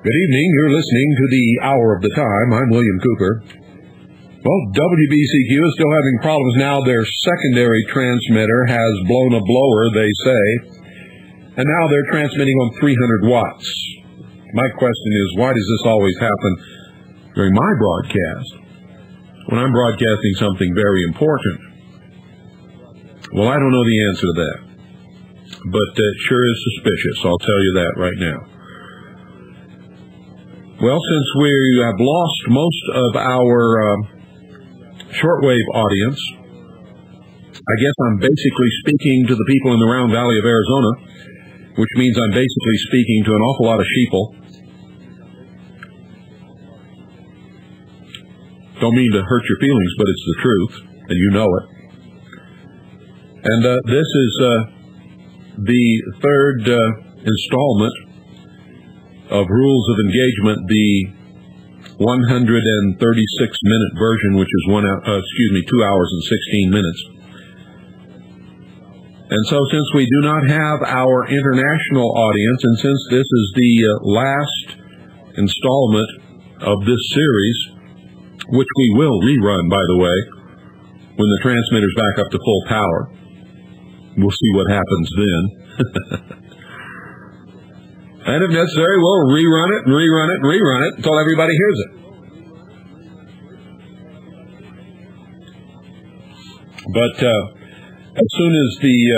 Good evening. You're listening to the Hour of the Time. I'm William Cooper. Well, WBCQ is still having problems now. Their secondary transmitter has blown a blower, they say, and now they're transmitting on 300 watts. My question is, why does this always happen during my broadcast when I'm broadcasting something very important? Well, I don't know the answer to that, but it sure is suspicious. I'll tell you that right now. Well, since we have lost most of our shortwave audience, I guess I'm basically speaking to the people in the Round Valley of Arizona, which means I'm basically speaking to an awful lot of sheeple. Don't mean to hurt your feelings, but it's the truth, and you know it. And this is the third installment of Rules of Engagement, the 136-minute version, which is 2 hours and 16 minutes. And so since we do not have our international audience, and since this is the last installment of this series, which we will rerun, by the way, when the transmitter's back up to full power, we'll see what happens then. And if necessary, we'll rerun it and rerun it and rerun it until everybody hears it. But as soon as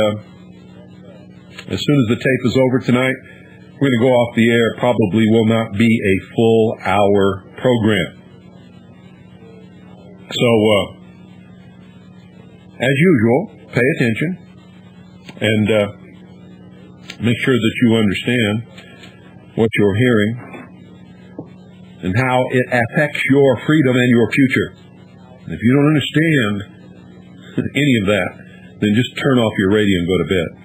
the tape is over tonight, we're going to go off the air. Probably will not be a full hour program. So, as usual, pay attention and make sure that you understand what you're hearing and how it affects your freedom and your future. And if you don't understand any of that, then just turn off your radio and go to bed.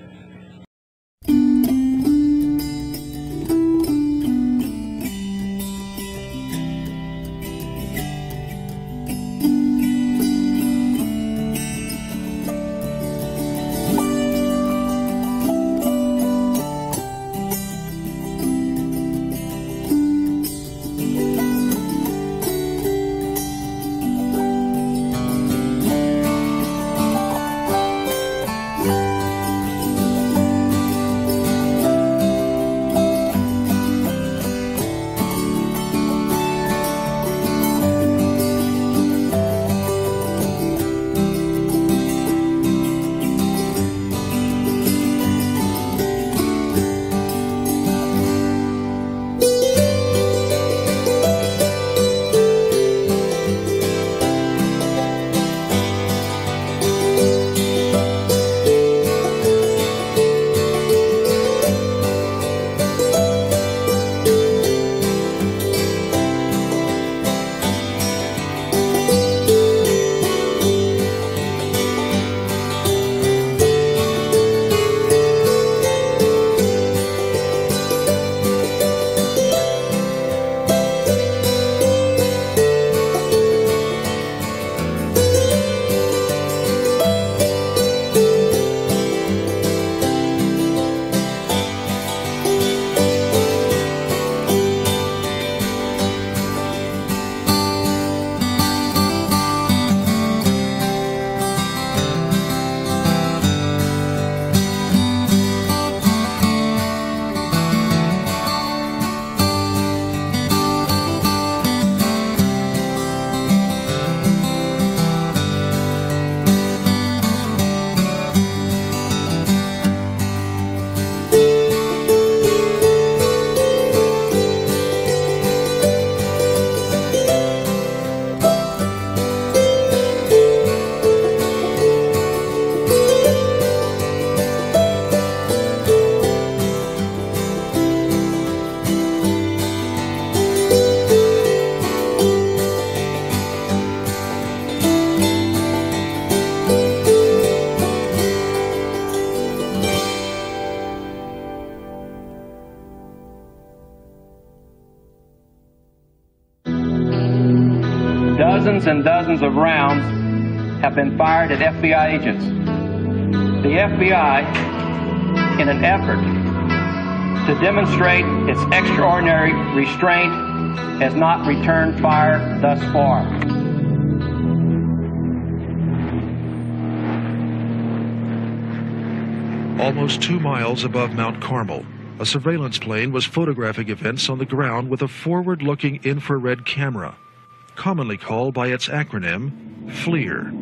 Dozens and dozens of rounds have been fired at FBI agents. The FBI, in an effort to demonstrate its extraordinary restraint, has not returned fire thus far. Almost 2 miles above Mount Carmel, a surveillance plane was photographing events on the ground with a forward-looking infrared camera, commonly called by its acronym, FLIR.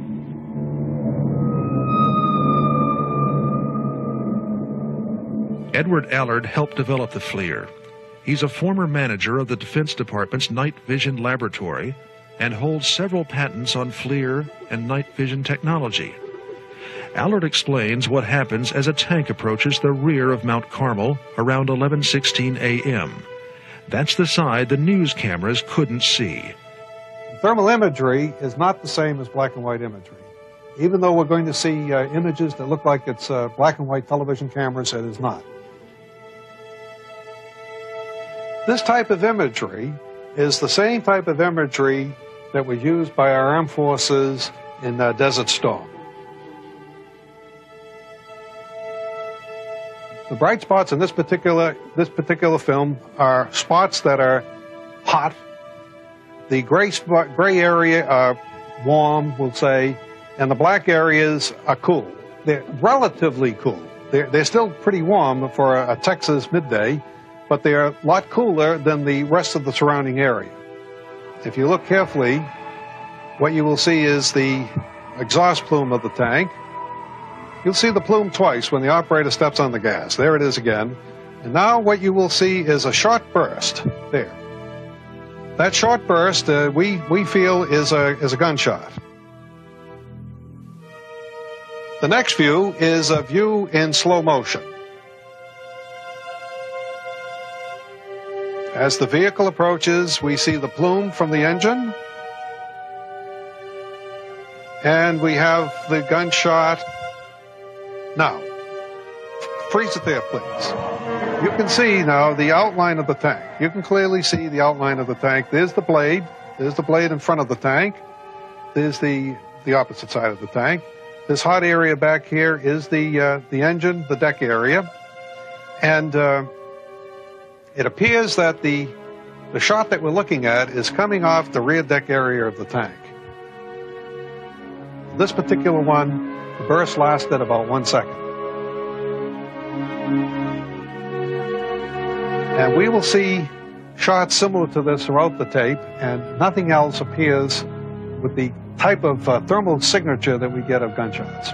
Edward Allard helped develop the FLIR. He's a former manager of the Defense Department's Night Vision Laboratory and holds several patents on FLIR and night vision technology. Allard explains what happens as a tank approaches the rear of Mount Carmel around 11:16 a.m. That's the side the news cameras couldn't see. Thermal imagery is not the same as black and white imagery. Even though we're going to see images that look like it's black and white television cameras, it is not. This type of imagery is the same type of imagery that was used by our armed forces in Desert Storm. The bright spots in this particular film are spots that are hot. The gray area are warm, we'll say, and the black areas are cool. They're relatively cool. They're still pretty warm for a Texas midday, but they're a lot cooler than the rest of the surrounding area. If you look carefully, what you will see is the exhaust plume of the tank. You'll see the plume twice when the operator steps on the gas. There it is again. And now what you will see is a short burst there. That short burst we feel is a gunshot. The next view is a view in slow motion. As the vehicle approaches, we see the plume from the engine, and we have the gunshot. Now, freeze it there, please. You can see now the outline of the tank. You can clearly see the outline of the tank. There's the blade. There's the blade in front of the tank. There's the opposite side of the tank. This hot area back here is the engine, the deck area. And it appears that the shot that we're looking at is coming off the rear deck area of the tank. This particular one, the burst lasted about 1 second. And we will see shots similar to this throughout the tape, and nothing else appears with the type of thermal signature that we get of gunshots.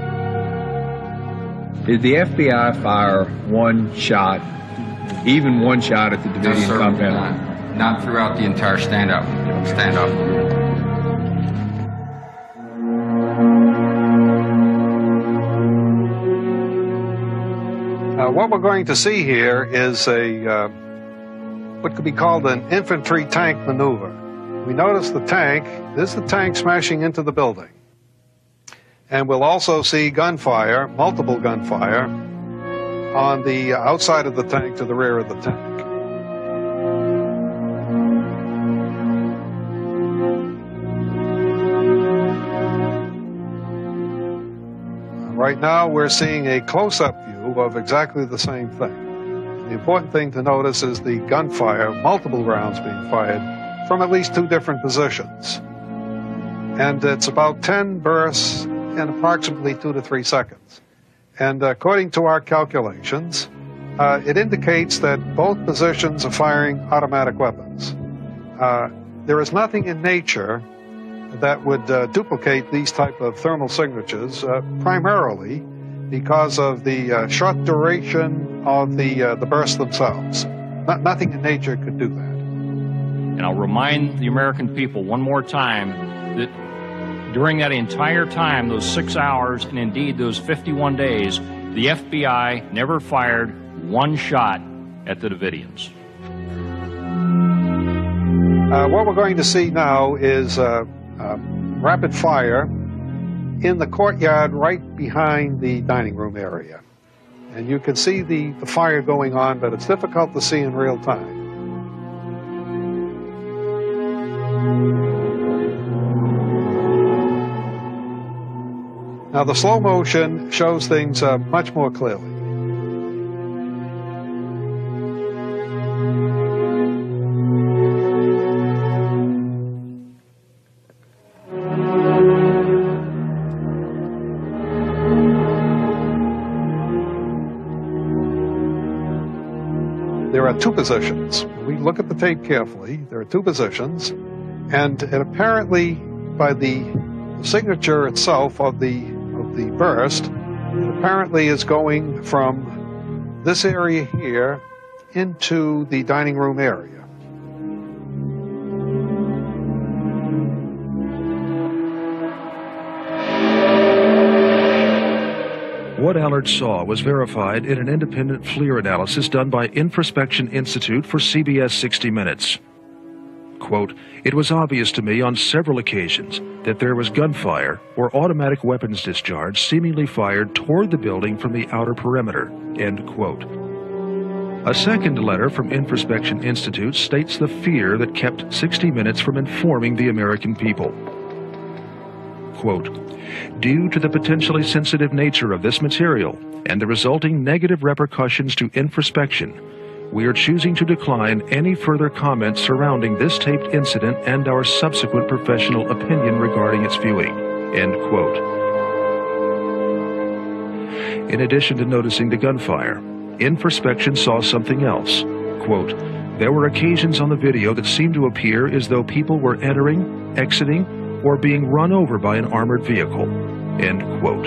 Did the FBI fire one shot, even one shot at the Davidian compound? Not throughout the entire standoff. What we're going to see here is what could be called an infantry tank maneuver. We notice the tank. This is the tank smashing into the building. And we'll also see gunfire, multiple gunfire, on the outside of the tank to the rear of the tank. Right now we're seeing a close-up view of exactly the same thing. The important thing to notice is the gunfire, multiple rounds being fired from at least 2 different positions. And it's about 10 bursts in approximately 2 to 3 seconds. And according to our calculations, it indicates that both positions are firing automatic weapons. There is nothing in nature that would duplicate these type of thermal signatures, primarily because of the short duration of the bursts themselves. Nothing in nature could do that. And I'll remind the American people one more time that during that entire time, those 6 hours, and indeed those 51 days, the FBI never fired one shot at the Davidians. What we're going to see now is rapid fire in the courtyard right behind the dining room area. And you can see the fire going on, but it's difficult to see in real time. Now the slow motion shows things much more clearly. two positions. We look at the tape carefully. There are two positions, and apparently, by the signature itself of the burst, it apparently is going from this area here into the dining room area. What Allard saw was verified in an independent FLIR analysis done by Infraspection Institute for CBS 60 Minutes. Quote, "It was obvious to me on several occasions that there was gunfire or automatic weapons discharge seemingly fired toward the building from the outer perimeter." End quote. A second letter from Infraspection Institute states the fear that kept 60 Minutes from informing the American people. Quote, "Due to the potentially sensitive nature of this material and the resulting negative repercussions to infraspection, we are choosing to decline any further comments surrounding this taped incident and our subsequent professional opinion regarding its viewing." End quote. In addition to noticing the gunfire, Infraspection saw something else. Quote, "There were occasions on the video that seemed to appear as though people were entering, exiting, or being run over by an armored vehicle." End quote.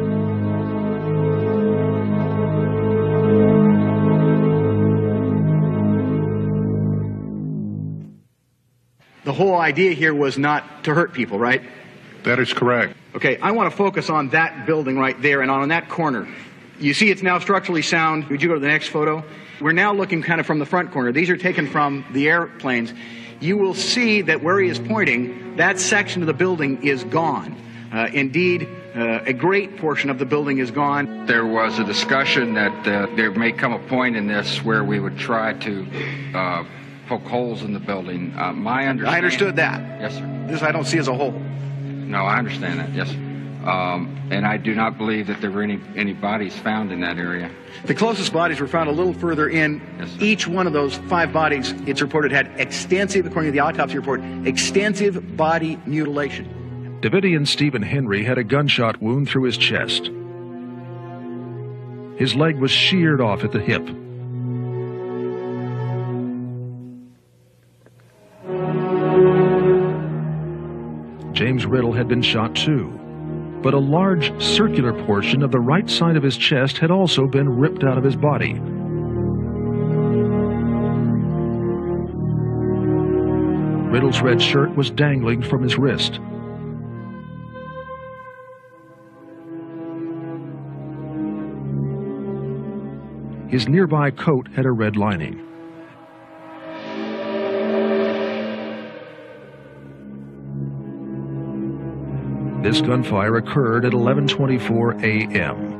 The whole idea here was not to hurt people, right? That is correct. Okay, I want to focus on that building right there and on that corner. You see it's now structurally sound. Would you go to the next photo? We're now looking kind of from the front corner. These are taken from the airplanes. You will see that where he is pointing, that section of the building is gone. Indeed, a great portion of the building is gone. There was a discussion that there may come a point in this where we would try to poke holes in the building. My understanding... I understood that. Yes, sir. This I don't see as a hole. No, I understand that, yes, sir. And I do not believe that there were any bodies found in that area. The closest bodies were found a little further in. Yes, sir. Each one of those 5 bodies, it's reported, had extensive, according to the autopsy report, extensive body mutilation. Davidian Stephen Henry had a gunshot wound through his chest. His leg was sheared off at the hip. James Riddle had been shot too, but a large circular portion of the right side of his chest had also been ripped out of his body. Riddle's red shirt was dangling from his wrist. His nearby coat had a red lining. This gunfire occurred at 11:24 a.m.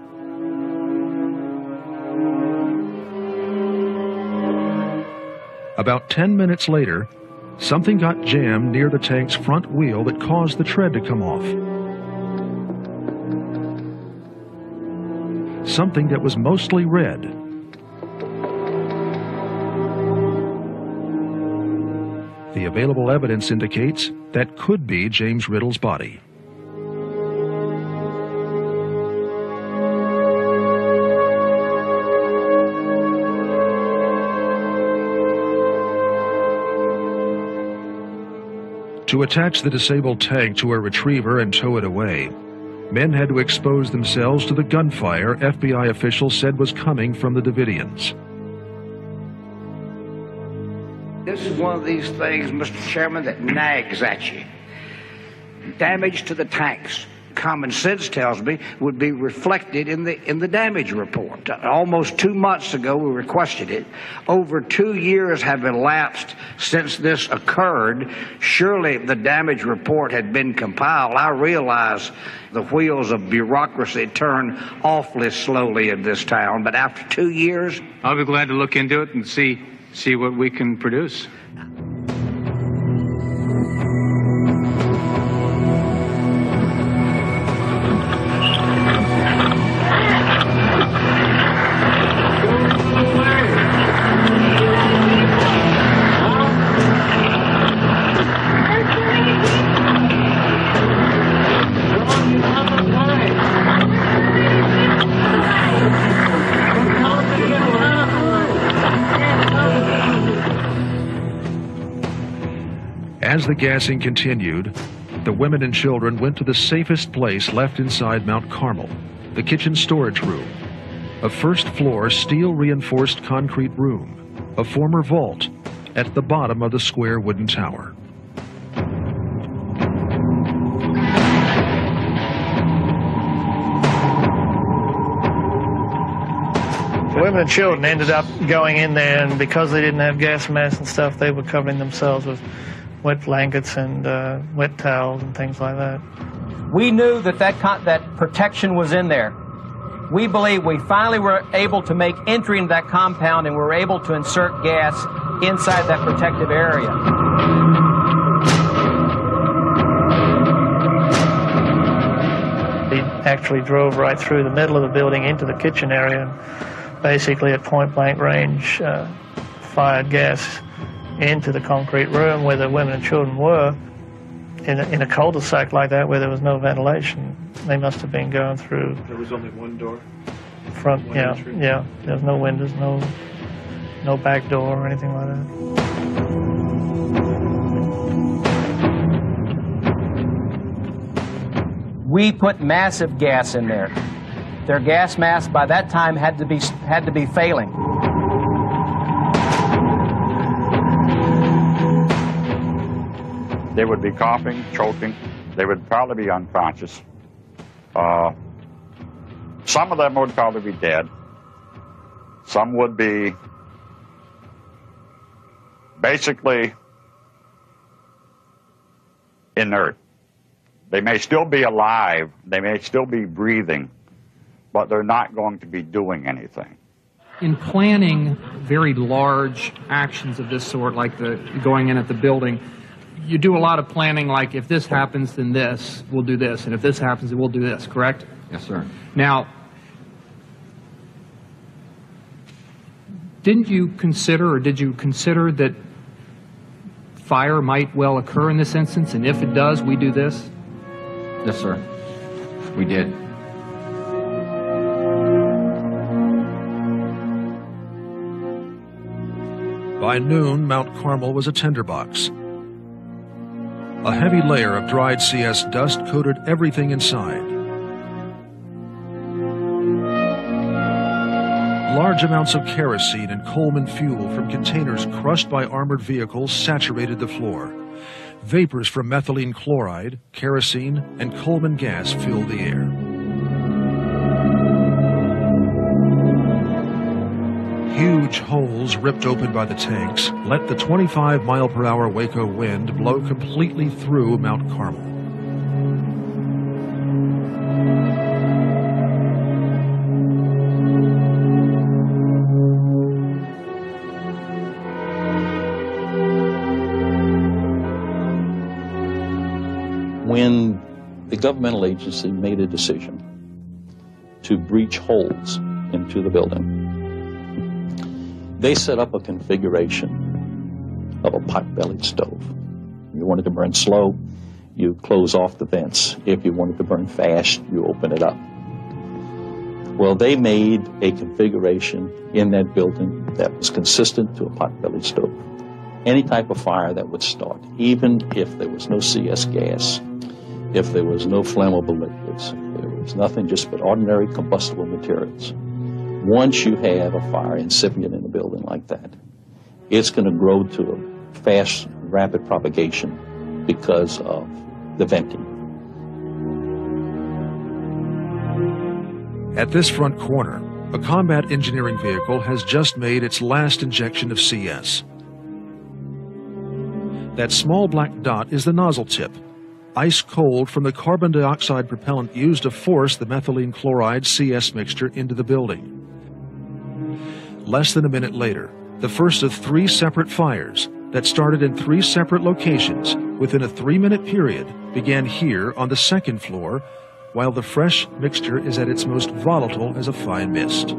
About 10 minutes later, something got jammed near the tank's front wheel that caused the tread to come off. Something that was mostly red. The available evidence indicates that could be James Riddle's body. To attach the disabled tank to a retriever and tow it away, men had to expose themselves to the gunfire FBI officials said was coming from the Davidians. This is one of these things, Mr. Chairman, that nags at you. Damage to the tanks, common sense tells me, would be reflected in the damage report. Almost 2 months ago, we requested it. Over 2 years have elapsed since this occurred. Surely the damage report had been compiled. I realize the wheels of bureaucracy turn awfully slowly in this town, but after 2 years... I'll be glad to look into it and see what we can produce. Yeah. As the gassing continued, the women and children went to the safest place left inside Mount Carmel, the kitchen storage room, a first-floor steel-reinforced concrete room, a former vault at the bottom of the square wooden tower. The women and children ended up going in there, and because they didn't have gas masks and stuff, they were covering themselves with wet blankets and wet towels and things like that. We knew that that protection was in there. We believe we finally were able to make entry into that compound, and we were able to insert gas inside that protective area. He actually drove right through the middle of the building into the kitchen area, and basically at point-blank range fired gas into the concrete room where the women and children were. In a cul-de-sac like that where there was no ventilation, they must have been going through. There was only one door? Front, yeah, yeah. There's no windows, no back door or anything like that. We put massive gas in there. Their gas mask by that time had to be failing. They would be coughing, choking. They would probably be unconscious. Some of them would probably be dead. Some would be basically inert. They may still be alive, they may still be breathing, but they're not going to be doing anything. In planning very large actions of this sort, like the going in at the building, you do a lot of planning, like if this happens, then this, we'll do this, and if this happens, then we'll do this, correct? Yes, sir. Now, did you consider that fire might well occur in this instance, and if it does, we do this? Yes, sir. We did. By noon, Mount Carmel was a tinderbox. A heavy layer of dried CS dust coated everything inside. Large amounts of kerosene and Coleman fuel from containers crushed by armored vehicles saturated the floor. Vapors from methylene chloride, kerosene, and Coleman gas filled the air. Huge holes ripped open by the tanks let the 25-mile-per-hour Waco wind blow completely through Mount Carmel. When the governmental agency made a decision to breach holes into the building, they set up a configuration of a pot-bellied stove. If you wanted to burn slow, you close off the vents. If you wanted to burn fast, you open it up. Well, they made a configuration in that building that was consistent to a pot-bellied stove. Any type of fire that would start, even if there was no CS gas, if there was no flammable liquids, there was nothing just but ordinary combustible materials. Once you have a fire incipient in a building like that, it's going to grow to a fast, rapid propagation because of the venting. At this front corner, a combat engineering vehicle has just made its last injection of CS. That small black dot is the nozzle tip, ice cold from the carbon dioxide propellant used to force the methylene chloride CS mixture into the building. Less than a minute later, the first of 3 separate fires that started in 3 separate locations within a 3-minute period began here on the 2nd floor, while the fresh mixture is at its most volatile as a fine mist.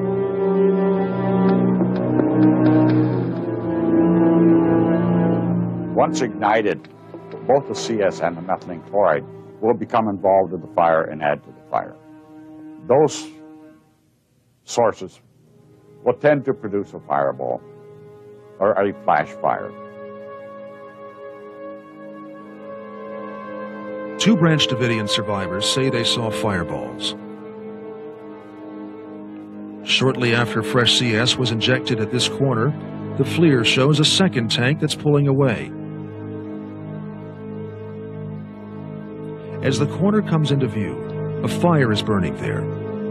Once ignited, both the CS and the methylene chloride will become involved in the fire and add to the fire. Those sources will tend to produce a fireball or a flash fire. Two Branch Davidian survivors say they saw fireballs. Shortly after fresh CS was injected at this corner, the FLIR shows a second tank that's pulling away. As the corner comes into view, a fire is burning there.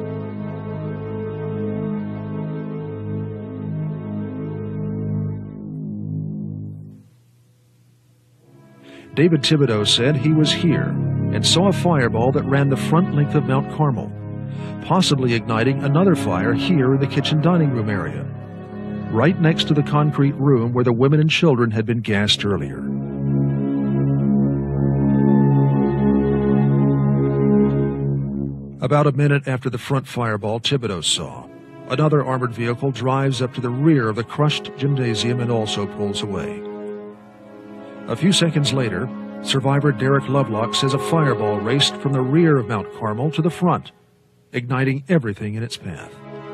David Thibodeau said he was here and saw a fireball that ran the front length of Mount Carmel, possibly igniting another fire here in the kitchen dining room area, right next to the concrete room where the women and children had been gassed earlier. About a minute after the front fireball Thibodeau saw, another armored vehicle drives up to the rear of the crushed gymnasium and also pulls away. A few seconds later, survivor Derek Lovelock says a fireball raced from the rear of Mount Carmel to the front, igniting everything in its path.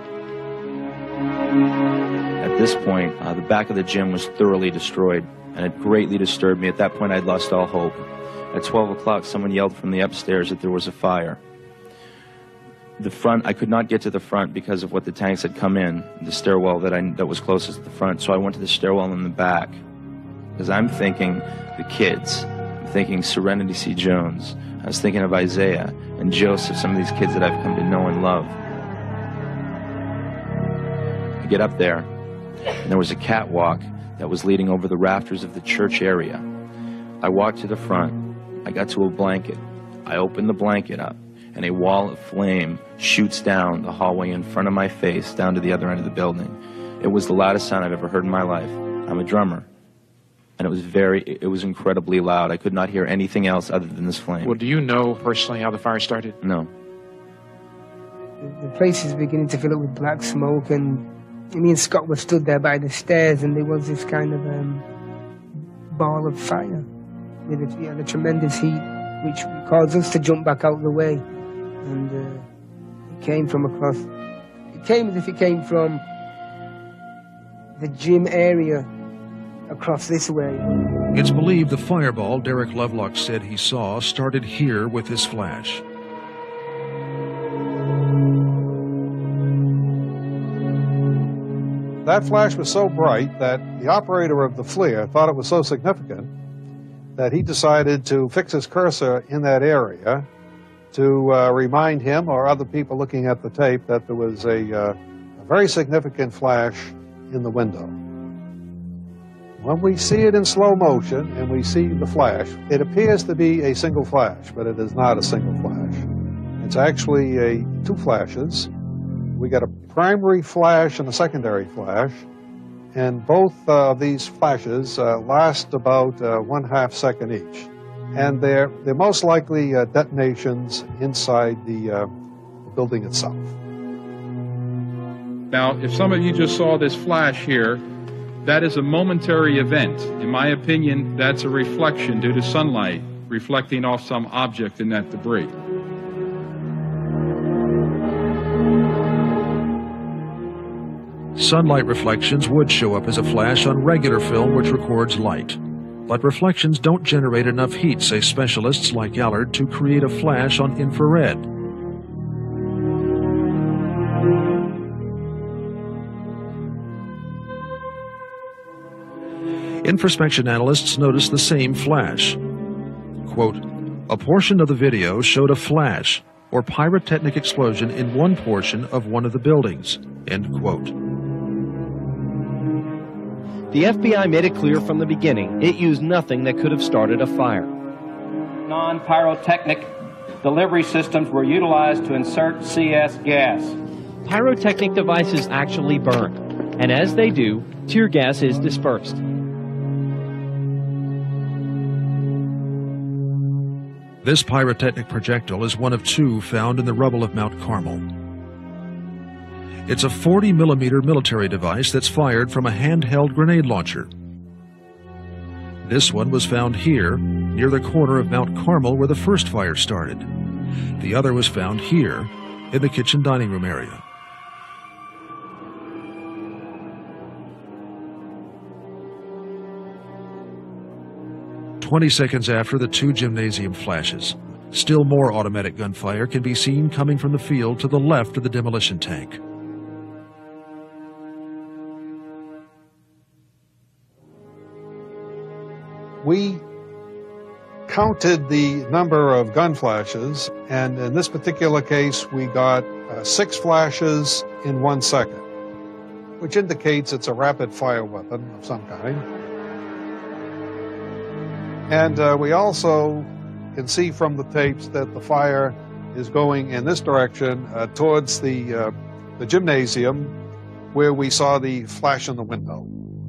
At this point, the back of the gym was thoroughly destroyed, and it greatly disturbed me. At that point, I'd lost all hope. At 12 o'clock, someone yelled from the upstairs that there was a fire. The front, I could not get to the front because of what the tanks had come in, the stairwell that was closest to the front, so I went to the stairwell in the back. Because I'm thinking the kids, I'm thinking Serenity C. Jones, I was thinking of Isaiah and Joseph, some of these kids that I've come to know and love. I get up there, and there was a catwalk that was leading over the rafters of the church area. I walked to the front, I got to a blanket, I opened the blanket up, and a wall of flame shoots down the hallway in front of my face down to the other end of the building. It was the loudest sound I've ever heard in my life. I'm a drummer. And it was incredibly loud. I could not hear anything else other than this flame. Well, do you know personally how the fire started? No. The place is beginning to fill up with black smoke, and me and Scott were stood there by the stairs, and there was this kind of ball of fire with the tremendous heat, which caused us to jump back out of the way. And it came from across. It came as if it came from the gym area across this way. It's believed the fireball Derek Lovelock said he saw started here with this flash. That flash was so bright that the operator of the FLIR thought it was so significant that he decided to fix his cursor in that area to remind him or other people looking at the tape that there was a very significant flash in the window. When we see it in slow motion and we see the flash, it appears to be a single flash, but it is not a single flash. It's actually two flashes. We got a primary flash and a secondary flash, and both of these flashes last about 1/2 second each. And they're most likely detonations inside the building itself. Now, if some of you just saw this flash here, that is a momentary event. In my opinion, that's a reflection due to sunlight reflecting off some object in that debris. Sunlight reflections would show up as a flash on regular film which records light. But reflections don't generate enough heat, say specialists like Allard, to create a flash on infrared. Infraspection analysts noticed the same flash. Quote, a portion of the video showed a flash or pyrotechnic explosion in one portion of one of the buildings, end quote. The FBI made it clear from the beginning it used nothing that could have started a fire. Non-pyrotechnic delivery systems were utilized to insert CS gas. Pyrotechnic devices actually burn, and as they do, tear gas is dispersed. This pyrotechnic projectile is one of two found in the rubble of Mount Carmel. It's a 40-millimeter military device that's fired from a handheld grenade launcher. This one was found here, near the corner of Mount Carmel where the first fire started. The other was found here, in the kitchen dining room area. "20 seconds after the two gymnasium flashes, Still more automatic gunfire can be seen coming from the field to the left of the demolition tank. We counted the number of gun flashes, and in this particular case, we got 6 flashes in 1 second, which indicates it's a rapid-fire weapon of some kind. And we also can see from the tapes that the fire is going in this direction towards the gymnasium, where we saw the flash in the window.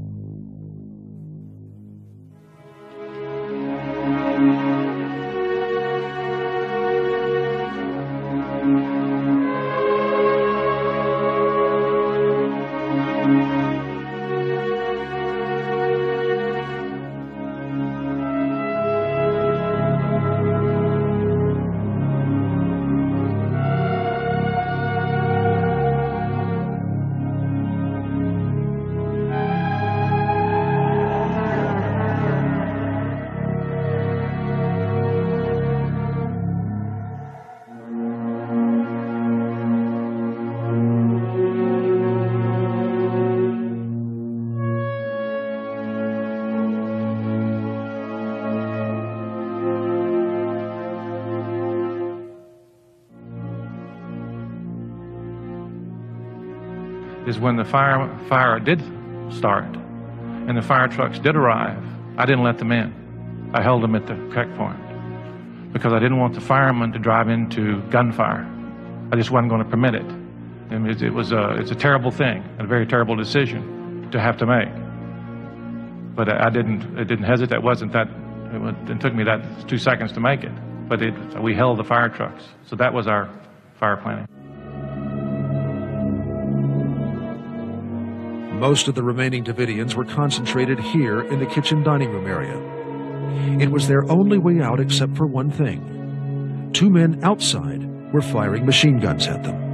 Is when the fire did start and the fire trucks did arrive, I didn't let them in. I held them at the checkpoint because I didn't want the firemen to drive into gunfire. I just wasn't going to permit it. And it's a terrible thing, a very terrible decision to have to make. But it didn't hesitate. It took me that 2 seconds to make it. But we held the fire trucks. So that was our fire planning. Most of the remaining Davidians were concentrated here in the kitchen dining room area. It was their only way out except for one thing. 2 men outside were firing machine guns at them.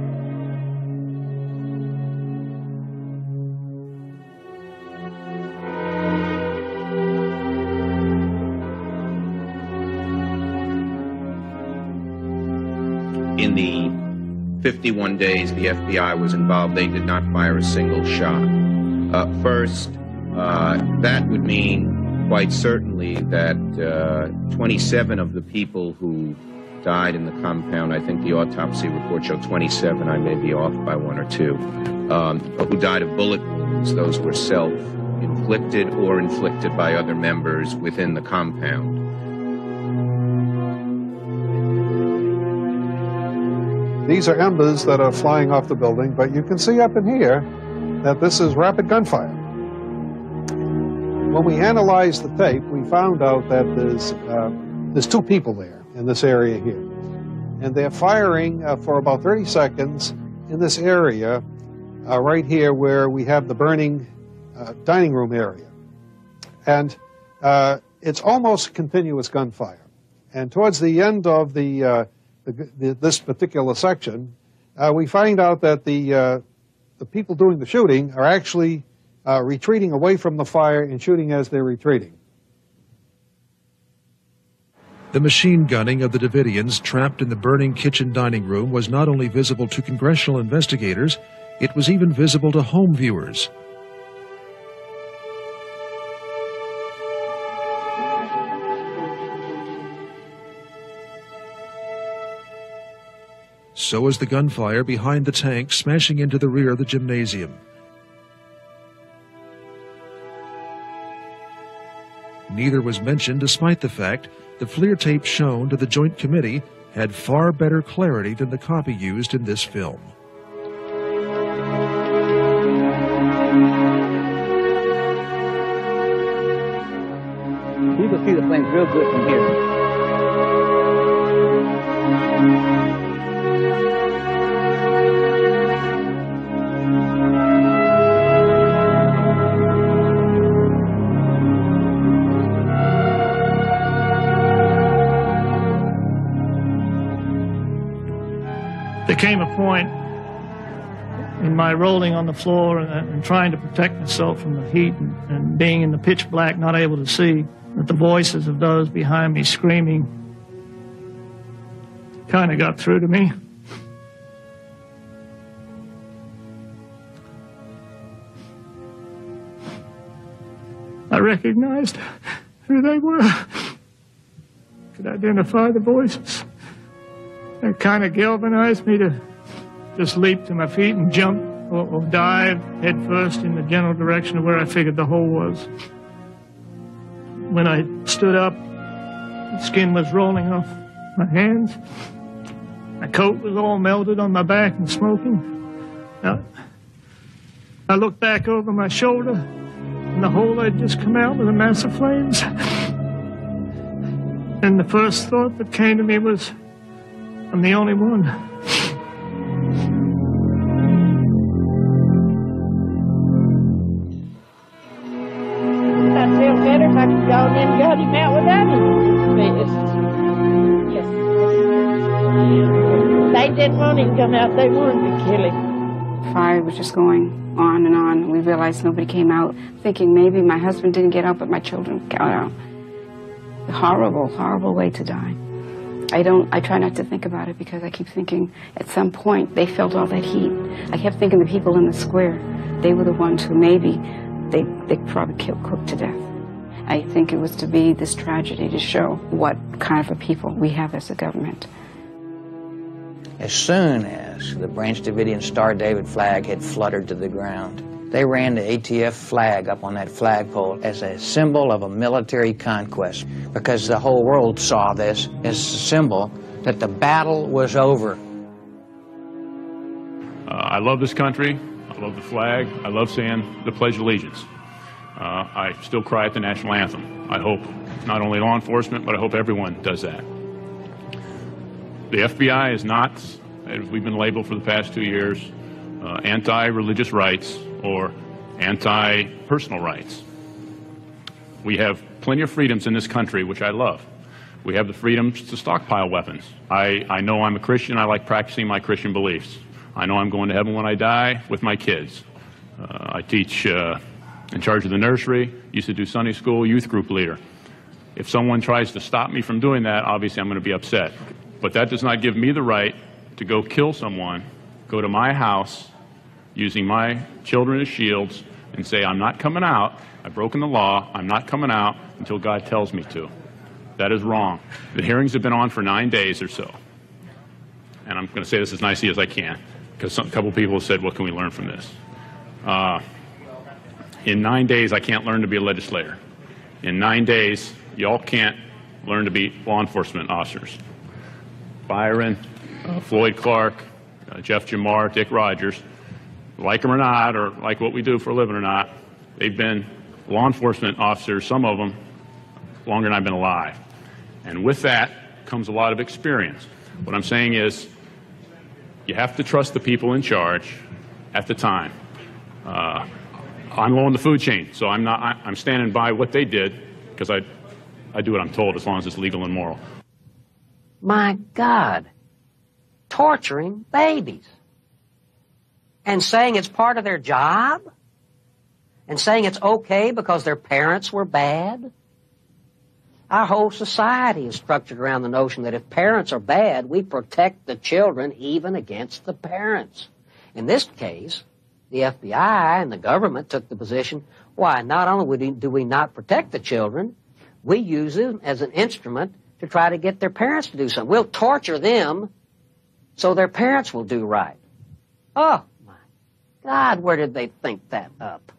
In the 51 days the FBI was involved, they did not fire a single shot. First, that would mean quite certainly that 27 of the people who died in the compound, I think the autopsy report showed 27, I may be off by 1 or 2, who died of bullet wounds. Those were self-inflicted or inflicted by other members within the compound. These are embers that are flying off the building, but you can see up in here that this is rapid gunfire. When we analyzed the tape, we found out that there's 2 people there in this area here. And they're firing for about 30 seconds in this area right here where we have the burning dining room area. And it's almost continuous gunfire. And towards the end of this particular section, we find out that the people doing the shooting are actually retreating away from the fire and shooting as they're retreating. The machine gunning of the Davidians trapped in the burning kitchen dining room was not only visible to congressional investigators, it was even visible to home viewers. So was the gunfire behind the tank smashing into the rear of the gymnasium. Neither was mentioned despite the fact the FLIR tape shown to the Joint Committee had far better clarity than the copy used in this film. You can see the flames real good from here. There came a point in my rolling on the floor and trying to protect myself from the heat and being in the pitch black, not able to see, that the voices of those behind me screaming kind of got through to me. I recognized who they were. Could identify the voices. It kind of galvanized me to just leap to my feet and jump or dive headfirst in the general direction of where I figured the hole was. When I stood up, the skin was rolling off my hands. My coat was all melted on my back and smoking. I looked back over my shoulder, and the hole had just come out with a mass of flames. And the first thought that came to me was, I'm the only one. I'd feel better if I could go in and got him out without him. Yes. They didn't want him to come out. They wanted to kill him. Fire was just going on and on. We realized nobody came out, thinking maybe my husband didn't get out, but my children got out. A horrible, horrible way to die. I try not to think about it because I keep thinking at some point they felt all that heat. I kept thinking the people in the square, they were the ones who maybe they probably cooked to death. I think it was to be this tragedy to show what kind of a people we have as a government. As soon as the Branch Davidian Star David flag had fluttered to the ground, they ran the ATF flag up on that flagpole as a symbol of a military conquest, because the whole world saw this as a symbol that the battle was over. I love this country. I love the flag. I love saying the Pledge of Allegiance. I still cry at the national anthem. I hope not only law enforcement, but I hope everyone does that. The FBI is not, as we've been labeled for the past 2 years, anti-religious rights or anti-personal rights. We have plenty of freedoms in this country, which I love. We have the freedoms to stockpile weapons. I know I'm a Christian. I like practicing my Christian beliefs. I know I'm going to heaven when I die with my kids. I teach in charge of the nursery, used to do Sunday school, youth group leader. If someone tries to stop me from doing that, obviously I'm going to be upset. But that does not give me the right to go kill someone, go to my house, using my children as shields, and say, I'm not coming out, I've broken the law, I'm not coming out until God tells me to. That is wrong. The hearings have been on for 9 days or so. And I'm going to say this as nicely as I can, because a couple people have said, what can we learn from this? In 9 days, I can't learn to be a legislator. In 9 days, y'all can't learn to be law enforcement officers. Byron, Floyd Clark, Jeff Jamar, Dick Rogers, like them or not, or like what we do for a living or not, they've been law enforcement officers, some of them, longer than I've been alive. And with that comes a lot of experience. What I'm saying is, you have to trust the people in charge at the time. I'm low in the food chain, so I'm standing by what they did, because I do what I'm told as long as it's legal and moral. My God, torturing babies and saying it's part of their job and saying it's okay because their parents were bad. Our whole society is structured around the notion that if parents are bad, we protect the children even against the parents. In this case, the FBI and the government took the position, why, not only do we not protect the children, we use them as an instrument to try to get their parents to do something. We'll torture them so their parents will do right. Oh, my God, where did they think that up?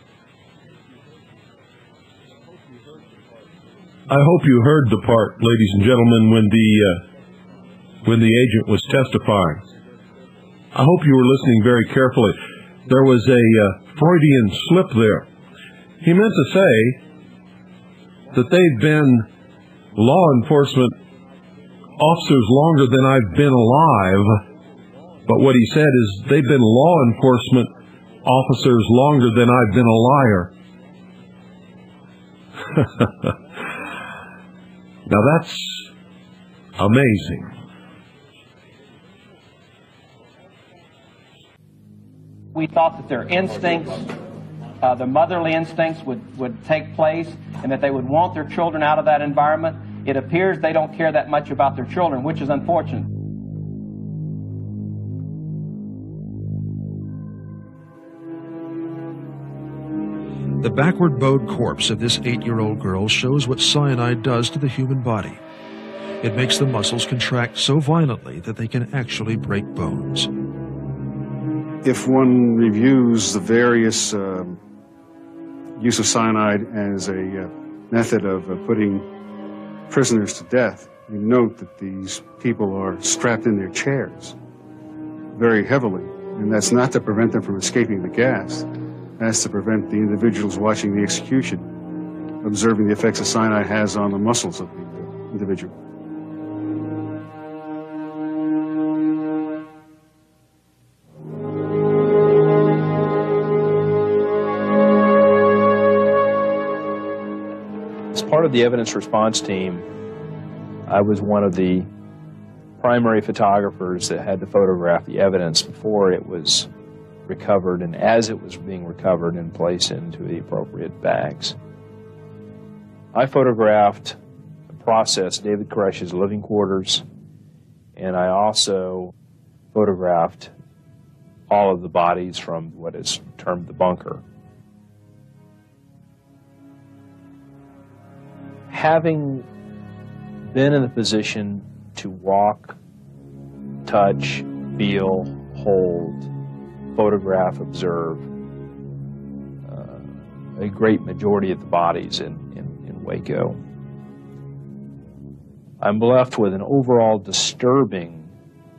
I hope you heard the part, ladies and gentlemen, when the agent was testifying. I hope you were listening very carefully. There was a Freudian slip there. He meant to say that they've been law enforcement officers longer than I've been alive. But what he said is they've been law enforcement officers longer than I've been a liar. Now that's amazing. We thought that their instincts, the motherly instincts would take place and that they would want their children out of that environment. It appears they don't care that much about their children, which is unfortunate. The backward-bowed corpse of this 8-year-old girl shows what cyanide does to the human body. It makes the muscles contract so violently that they can actually break bones. If one reviews the various use of cyanide as a method of putting prisoners to death, you note that these people are strapped in their chairs very heavily, and that's not to prevent them from escaping the gas. That's to prevent the individuals watching the execution observing the effects that cyanide has on the muscles of the individual. As part of the evidence response team, I was one of the primary photographers that had to photograph the evidence before it was recovered and as it was being recovered and placed into the appropriate bags. I photographed the process, David Koresh's living quarters, and I also photographed all of the bodies from what is termed the bunker. Having been in the position to walk, touch, feel, hold, photograph, observe a great majority of the bodies in Waco, I'm left with an overall disturbing,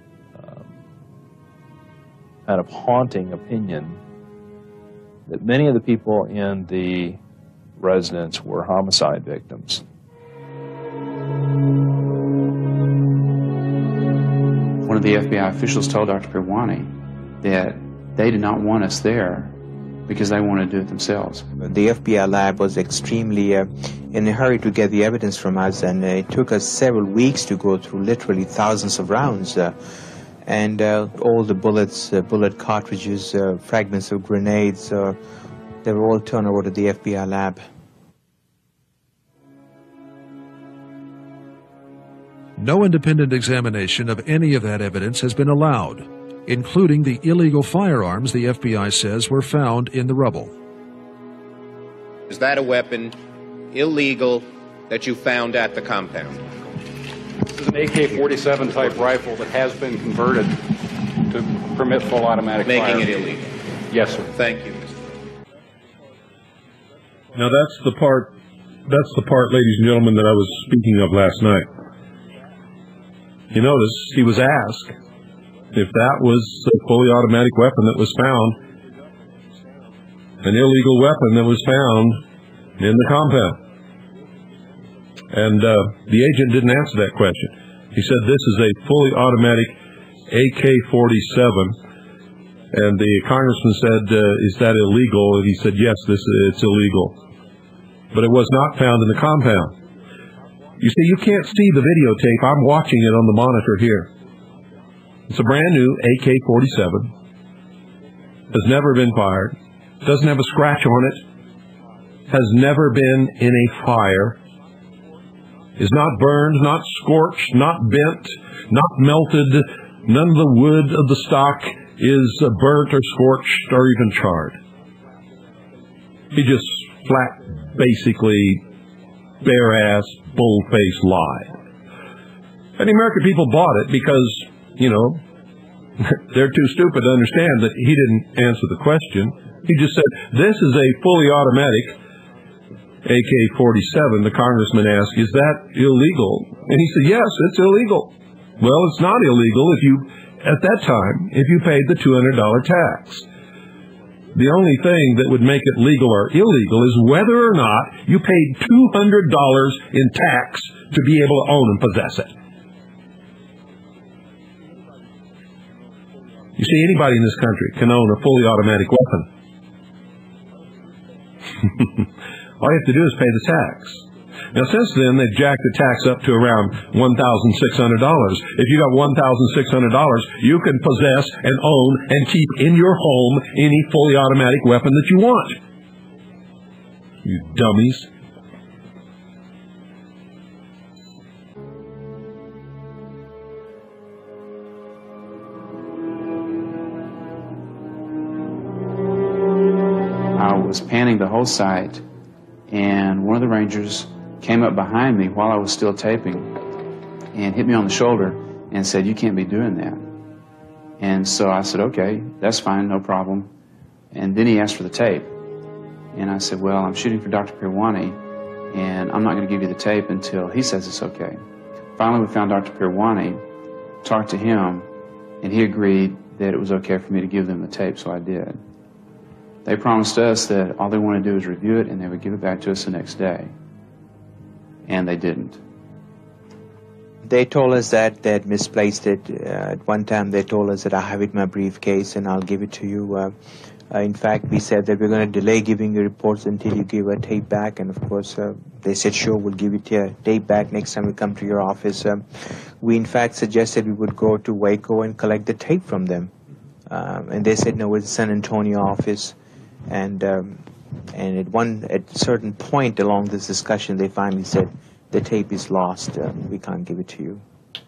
kind of haunting opinion that many of the people in the residence were homicide victims. One of the FBI officials told Dr. Pirwani that they did not want us there because they wanted to do it themselves. The FBI lab was extremely in a hurry to get the evidence from us, and it took us several weeks to go through literally thousands of rounds. And all the bullets, bullet cartridges, fragments of grenades, they were all turned over to the FBI lab. No independent examination of any of that evidence has been allowed, including the illegal firearms the FBI says were found in the rubble. Is that a weapon illegal that you found at the compound? This is an AK-47 type rifle that has been converted to permit full automatic fire. Making it illegal? Yes, sir. Thank you. Now that's the part, ladies and gentlemen, that I was speaking of last night. You notice he was asked if that was a fully automatic weapon that was found, an illegal weapon that was found in the compound. And the agent didn't answer that question. He said this is a fully automatic AK-47. And the congressman said, is that illegal? And he said, yes, it's illegal. But it was not found in the compound. You see, you can't see the videotape. I'm watching it on the monitor here. It's a brand new AK-47. Has never been fired. Doesn't have a scratch on it. Has never been in a fire. Is not burned, not scorched, not bent, not melted. None of the wood of the stock is burnt or scorched or even charred. He just flat, basically, bare-ass, bull-faced lied. And the American people bought it because, you know, they're too stupid to understand that he didn't answer the question. He just said, this is a fully automatic AK-47. The congressman asked, is that illegal? And he said, yes, it's illegal. Well, it's not illegal if you, at that time, if you paid the $200 tax. The only thing that would make it legal or illegal is whether or not you paid $200 in tax to be able to own and possess it. You see, anybody in this country can own a fully automatic weapon. All you have to do is pay the tax. Now, since then, they've jacked the tax up to around $1,600. If you got $1,600, you can possess and own and keep in your home any fully automatic weapon that you want. You dummies. I was panning the whole site, and one of the rangers came up behind me while I was still taping and hit me on the shoulder and said, "You can't be doing that." And so I said, "Okay, that's fine, no problem." And then he asked for the tape. And I said, "Well, I'm shooting for Dr. Pirwani, and I'm not going to give you the tape until he says it's okay." Finally, we found Dr. Pirwani, talked to him, and he agreed that it was okay for me to give them the tape, so I did. They promised us that all they wanted to do was review it, and they would give it back to us the next day. And they didn't. They told us that they had misplaced it. At one time, they told us that I have it in my briefcase and I'll give it to you. In fact, we said that we're going to delay giving you reports until you give a tape back. And of course, they said, sure, we'll give it your tape back next time we come to your office. We, in fact, suggested we would go to Waco and collect the tape from them. And they said, no, it's the San Antonio office. And at a certain point along this discussion, they finally said, the tape is lost. We can't give it to you.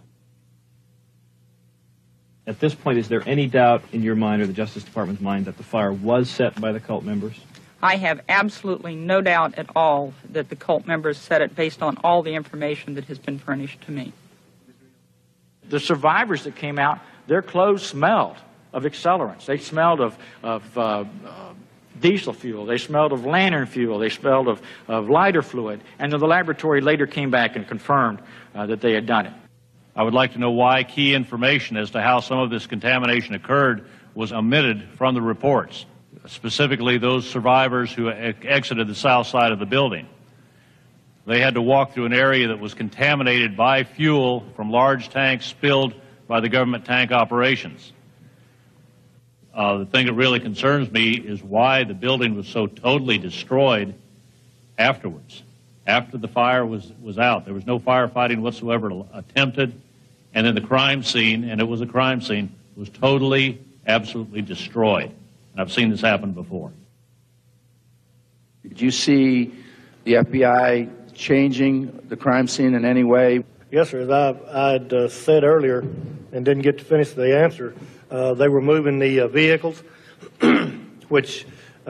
At this point, is there any doubt in your mind or the Justice Department's mind that the fire was set by the cult members? I have absolutely no doubt at all that the cult members set it based on all the information that has been furnished to me. The survivors that came out, their clothes smelled of accelerants. They smelled of diesel fuel. They smelled of lantern fuel. They smelled of lighter fluid. And the laboratory later came back and confirmed that they had done it. I would like to know why key information as to how some of this contamination occurred was omitted from the reports, specifically those survivors who exited the south side of the building. They had to walk through an area that was contaminated by fuel from large tanks spilled by the government tank operations. The thing that really concerns me is why the building was so totally destroyed afterwards, after the fire was out. There was no firefighting whatsoever attempted, and then the crime scene, and it was a crime scene, was totally, absolutely destroyed. And I've seen this happen before. Did you see the FBI changing the crime scene in any way? Yes, sir. As I had said earlier and didn't get to finish the answer, they were moving the vehicles, which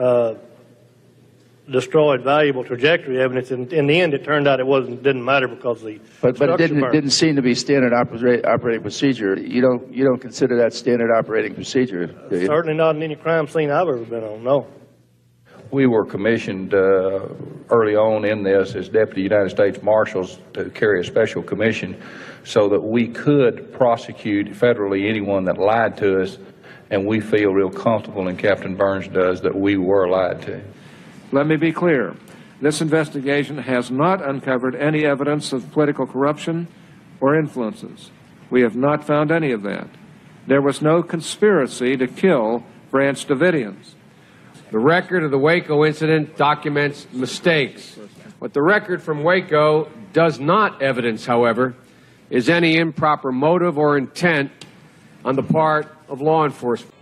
destroyed valuable trajectory evidence. And in the end, it turned out it didn't matter because the but it didn't seem to be standard operating procedure. You don't consider that standard operating procedure, do you? Certainly not in any crime scene I've ever been on. No. We were commissioned early on in this as Deputy United States Marshals to carry a special commission so that we could prosecute federally anyone that lied to us, and we feel real comfortable, and Captain Burns does, that we were lied to. Let me be clear. This investigation has not uncovered any evidence of political corruption or influences. We have not found any of that. There was no conspiracy to kill Branch Davidians. The record of the Waco incident documents mistakes. What the record from Waco does not evidence, however, is any improper motive or intent on the part of law enforcement.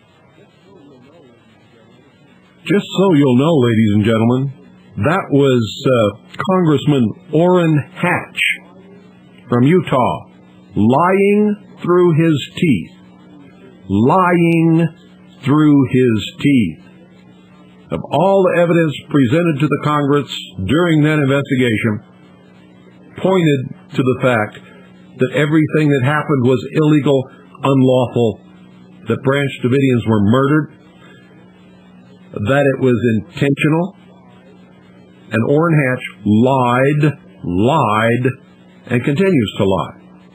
Just so you'll know, ladies and gentlemen, that was Congressman Orrin Hatch from Utah, lying through his teeth. Lying through his teeth. Of all the evidence presented to the Congress during that investigation, pointed to the fact that everything that happened was illegal, unlawful, that Branch Davidians were murdered, that it was intentional, and Orrin Hatch lied, and continues to lie.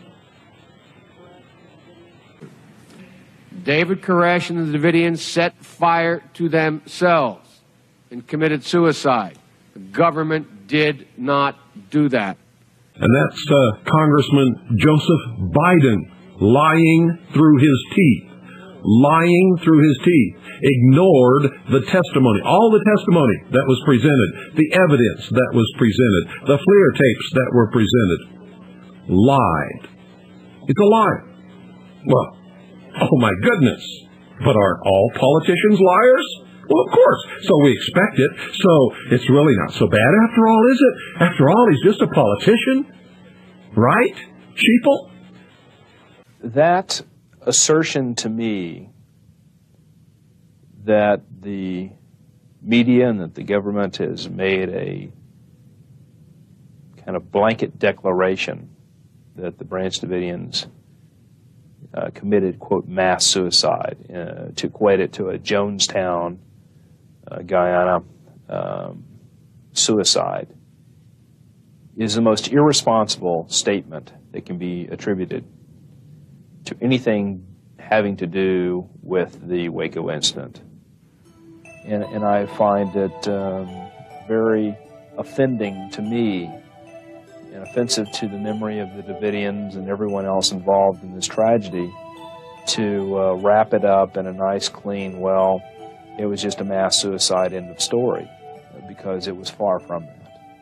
David Koresh and the Davidians set fire to themselves and committed suicide. The government did not do that. And that's Congressman Joseph Biden lying through his teeth. Lying through his teeth. Ignored the testimony. All the testimony that was presented. The evidence that was presented. The FLIR tapes that were presented. Lied. It's a lie. Well, oh my goodness. But aren't all politicians liars? Well, of course. So we expect it. So it's really not so bad after all, is it? After all, he's just a politician. Right? Sheeple? That assertion to me that the media and that the government has made a kind of blanket declaration that the Branch Davidians committed, quote, mass suicide, to equate it to a Jonestown, Guyana suicide, is the most irresponsible statement that can be attributed to anything having to do with the Waco incident. And I find it very offending to me and offensive to the memory of the Davidians and everyone else involved in this tragedy to wrap it up in a nice, clean, well, it was just a mass suicide, end of story, because it was far from that.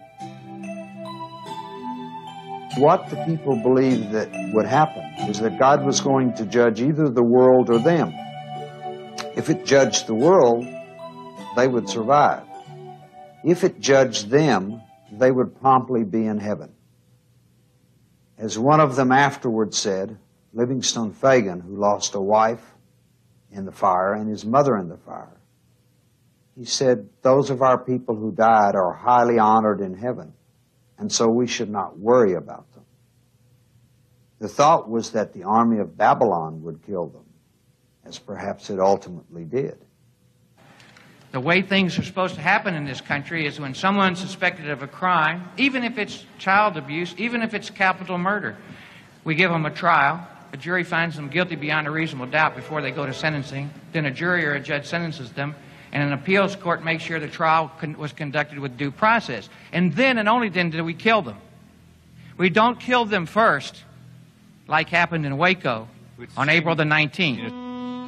What the people believed that would happen is that God was going to judge either the world or them. If it judged the world, they would survive. If it judged them, they would promptly be in heaven. As one of them afterwards said, Livingstone Fagan, who lost a wife in the fire and his mother in the fire, he said, those of our people who died are highly honored in heaven, and so we should not worry about them. The thought was that the army of Babylon would kill them, as perhaps it ultimately did. The way things are supposed to happen in this country is when someone's suspected of a crime, even if it's child abuse, even if it's capital murder, we give them a trial, a jury finds them guilty beyond a reasonable doubt before they go to sentencing, then a jury or a judge sentences them, and an appeals court makes sure the trial was conducted with due process. And then and only then do we kill them. We don't kill them first, like happened in Waco on April the 19th.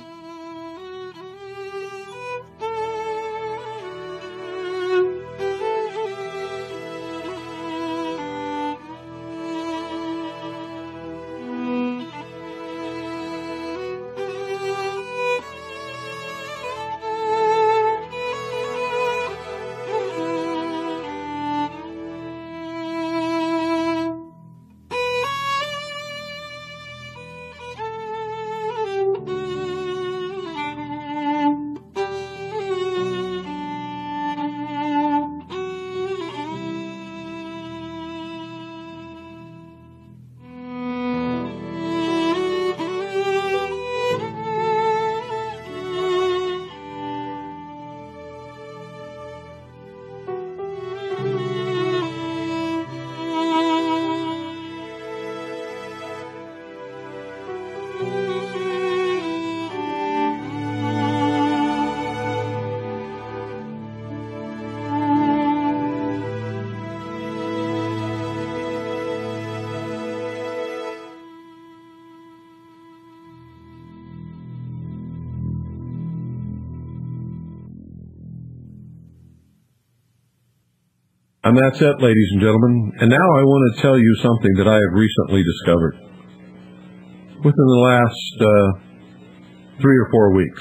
And that's it, ladies and gentlemen. And now I want to tell you something that I have recently discovered within the last 3 or 4 weeks.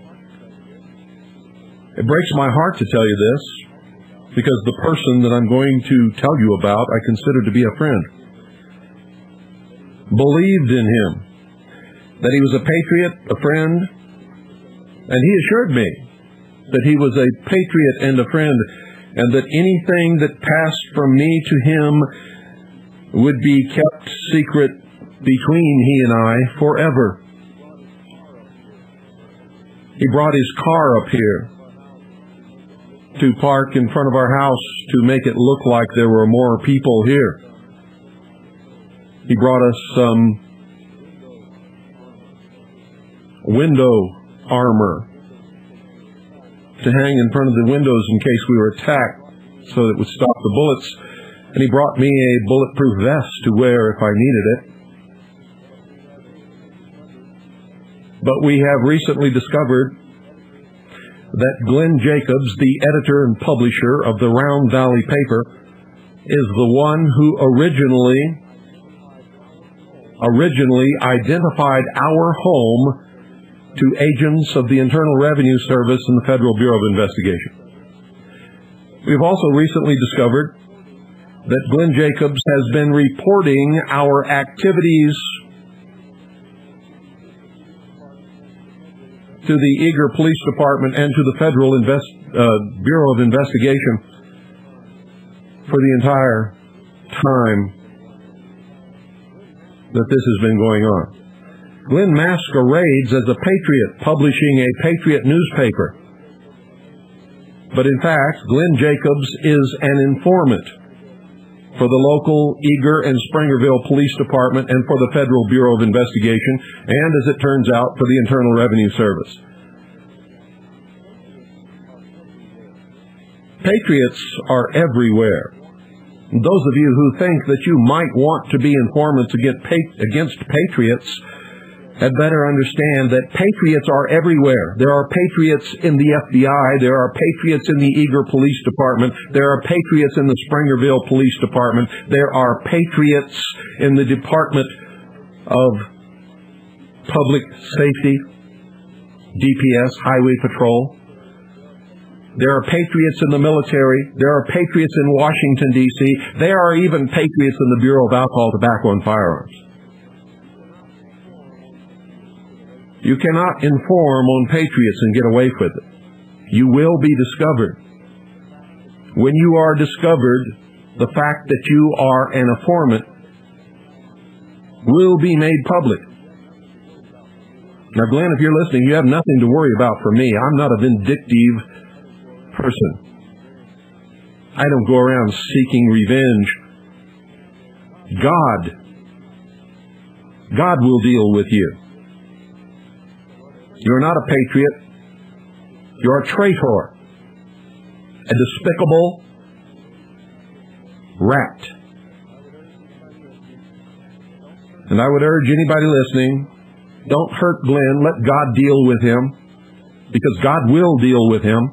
It breaks my heart to tell you this, because the person that I'm going to tell you about I consider to be a friend. Believed in him, that he was a patriot, a friend, and he assured me that he was a patriot and a friend, and that anything that passed from me to him would be kept secret between he and I forever. He brought his car up here to park in front of our house to make it look like there were more people here. He brought us some window armor to hang in front of the windows in case we were attacked, so that it would stop the bullets. And he brought me a bulletproof vest to wear if I needed it. But we have recently discovered that Glenn Jacobs, the editor and publisher of the Round Valley paper, is the one who originally identified our home to agents of the Internal Revenue Service and the Federal Bureau of Investigation. We've also recently discovered that Glenn Jacobs has been reporting our activities to the Eager Police Department and to the Federal Bureau of Investigation for the entire time that this has been going on. Glenn masquerades as a patriot, publishing a patriot newspaper. But in fact, Glenn Jacobs is an informant for the local Eager and Springerville Police Department and for the Federal Bureau of Investigation, and as it turns out, for the Internal Revenue Service. Patriots are everywhere. Those of you who think that you might want to be informants against patriots had better understand that patriots are everywhere. There are patriots in the FBI. There are patriots in the Eager Police Department. There are patriots in the Springerville Police Department. There are patriots in the Department of Public Safety, DPS, Highway Patrol. There are patriots in the military. There are patriots in Washington, D.C. There are even patriots in the Bureau of Alcohol, Tobacco, and Firearms. You cannot inform on patriots and get away with it. You will be discovered. When you are discovered, the fact that you are an informant will be made public. Now, Glenn, if you're listening, you have nothing to worry about from me. I'm not a vindictive person. I don't go around seeking revenge. God will deal with you. You're not a patriot. You're a traitor. A despicable rat. And I would urge anybody listening, don't hurt Glenn. Let God deal with him, because God will deal with him.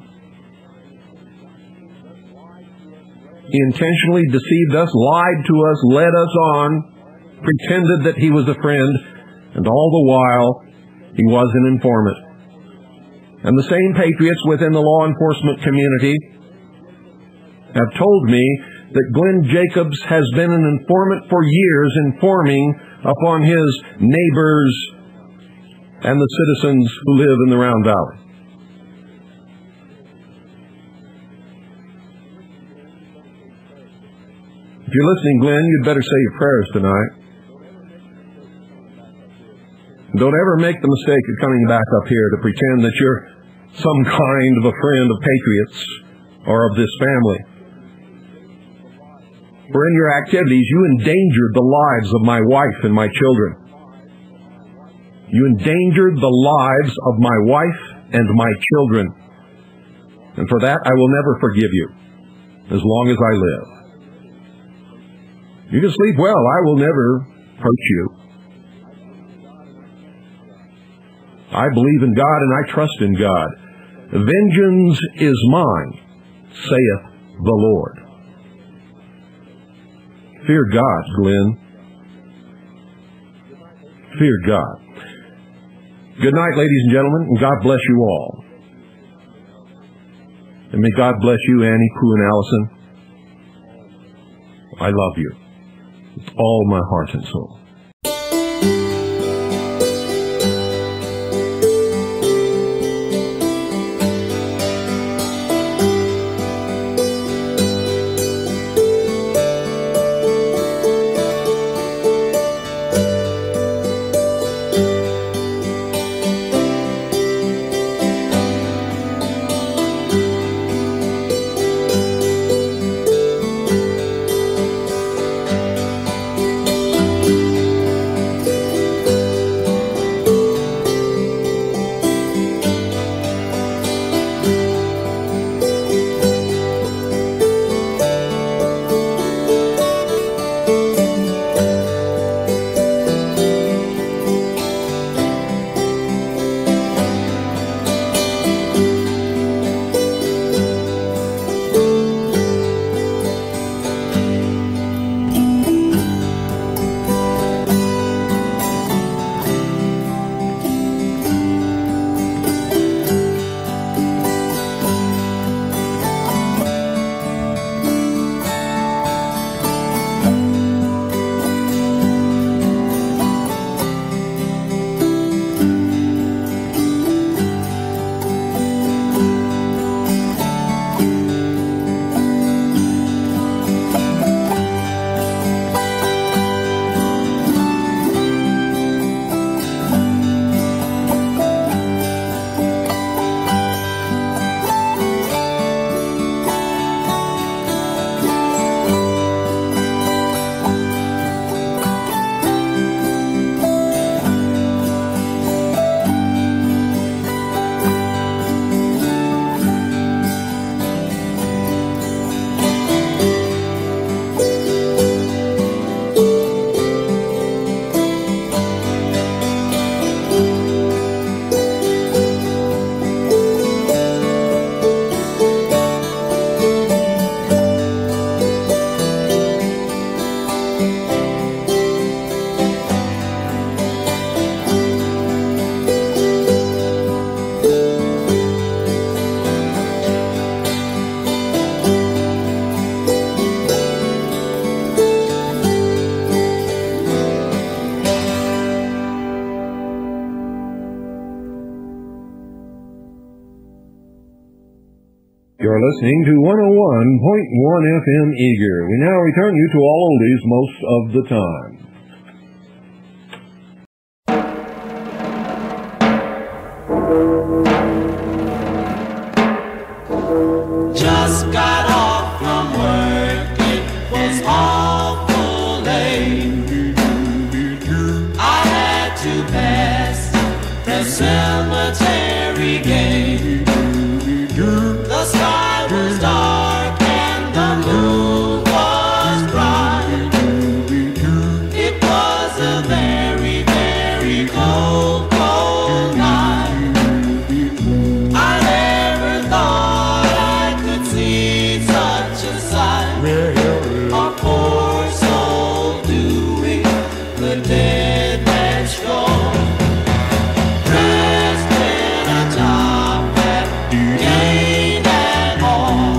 He intentionally deceived us, lied to us, led us on, pretended that he was a friend, and all the while he was an informant. And the same patriots within the law enforcement community have told me that Glenn Jacobs has been an informant for years, informing upon his neighbors and the citizens who live in the Round Valley. If you're listening, Glenn, you'd better say your prayers tonight. Don't ever make the mistake of coming back up here to pretend that you're some kind of a friend of patriots or of this family. For in your activities, you endangered the lives of my wife and my children. You endangered the lives of my wife and my children. And for that, I will never forgive you as long as I live. You can sleep well. I will never hurt you. I believe in God and I trust in God. Vengeance is mine, saith the Lord. Fear God, Glenn. Fear God. Good night, ladies and gentlemen, and God bless you all. And may God bless you, Annie, Pooh, and Allison. I love you with all my heart and soul. You're listening to 101.1 FM Eager. We now return you to all oldies most of the time. Just got off from work, it was awful late. I had to pass the cemetery gate. The sky was dark and the moon was bright. It was a very, very cold, cold night. I never thought I could see such a sight. A poor soul doing the dead man's stroll, dressed in a top hat, gained and all.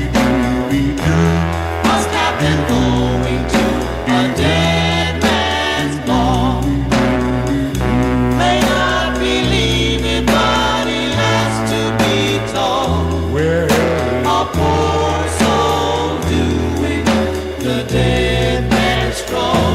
Must have been going to a dead man's ball. May not believe it, but he has to be told. A poor soul doing the dead man's stroll.